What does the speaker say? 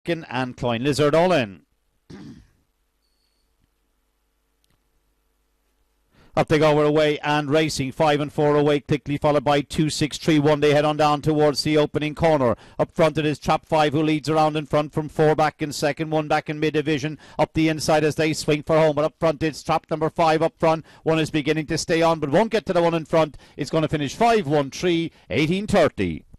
and CLOYNE LIZARD all in. Up they go, we're away and racing. 5 and 4 away, quickly followed by 2, 6, 3, 1. They head on down towards the opening corner. Up front it is Trap 5 who leads around in front from 4 back in second, 1 back in mid-division. Up the inside as they swing for home. But up front it's Trap number 5 up front. 1 is beginning to stay on but won't get to the one in front. It's going to finish 5-1-3, 18:30.